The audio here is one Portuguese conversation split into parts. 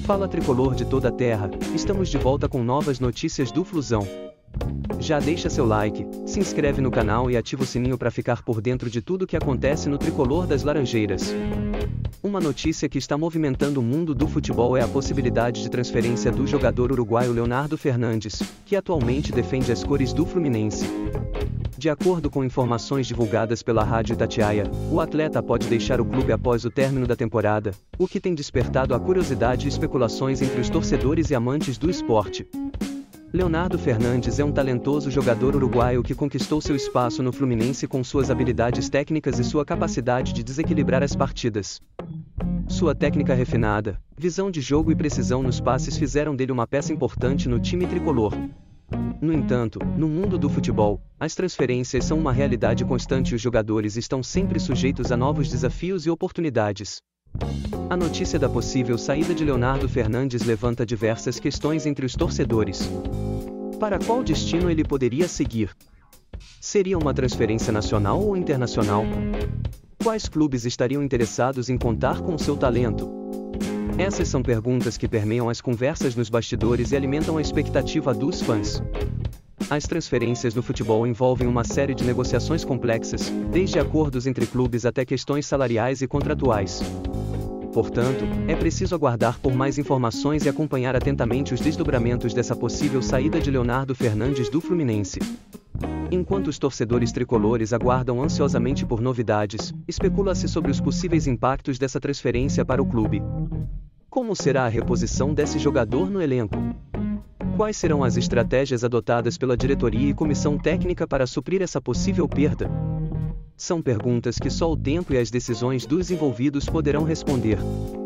Fala tricolor de toda a terra, estamos de volta com novas notícias do Flusão. Já deixa seu like, se inscreve no canal e ativa o sininho para ficar por dentro de tudo que acontece no tricolor das Laranjeiras. Uma notícia que está movimentando o mundo do futebol é a possibilidade de transferência do jogador uruguaio Leonardo Fernandes, que atualmente defende as cores do Fluminense. De acordo com informações divulgadas pela Rádio Itatiaia, o atleta pode deixar o clube após o término da temporada, o que tem despertado a curiosidade e especulações entre os torcedores e amantes do esporte. Leonardo Fernandes é um talentoso jogador uruguaio que conquistou seu espaço no Fluminense com suas habilidades técnicas e sua capacidade de desequilibrar as partidas. Sua técnica refinada, visão de jogo e precisão nos passes fizeram dele uma peça importante no time tricolor. No entanto, no mundo do futebol, as transferências são uma realidade constante e os jogadores estão sempre sujeitos a novos desafios e oportunidades. A notícia da possível saída de Leonardo Fernandes levanta diversas questões entre os torcedores. Para qual destino ele poderia seguir? Seria uma transferência nacional ou internacional? Quais clubes estariam interessados em contar com seu talento? Essas são perguntas que permeiam as conversas nos bastidores e alimentam a expectativa dos fãs. As transferências no futebol envolvem uma série de negociações complexas, desde acordos entre clubes até questões salariais e contratuais. Portanto, é preciso aguardar por mais informações e acompanhar atentamente os desdobramentos dessa possível saída de Leonardo Fernandes do Fluminense. Enquanto os torcedores tricolores aguardam ansiosamente por novidades, especula-se sobre os possíveis impactos dessa transferência para o clube. Como será a reposição desse jogador no elenco? Quais serão as estratégias adotadas pela diretoria e comissão técnica para suprir essa possível perda? São perguntas que só o tempo e as decisões dos envolvidos poderão responder.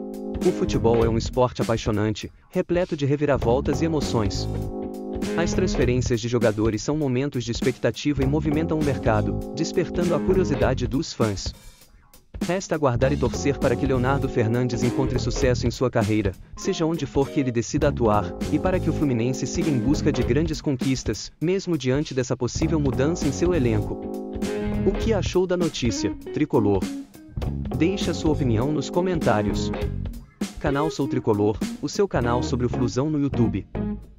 O futebol é um esporte apaixonante, repleto de reviravoltas e emoções. As transferências de jogadores são momentos de expectativa e movimentam o mercado, despertando a curiosidade dos fãs. Resta aguardar e torcer para que Leonardo Fernandes encontre sucesso em sua carreira, seja onde for que ele decida atuar, e para que o Fluminense siga em busca de grandes conquistas, mesmo diante dessa possível mudança em seu elenco. O que achou da notícia, tricolor? Deixe sua opinião nos comentários. Canal Sou Tricolor, o seu canal sobre o Flusão no YouTube.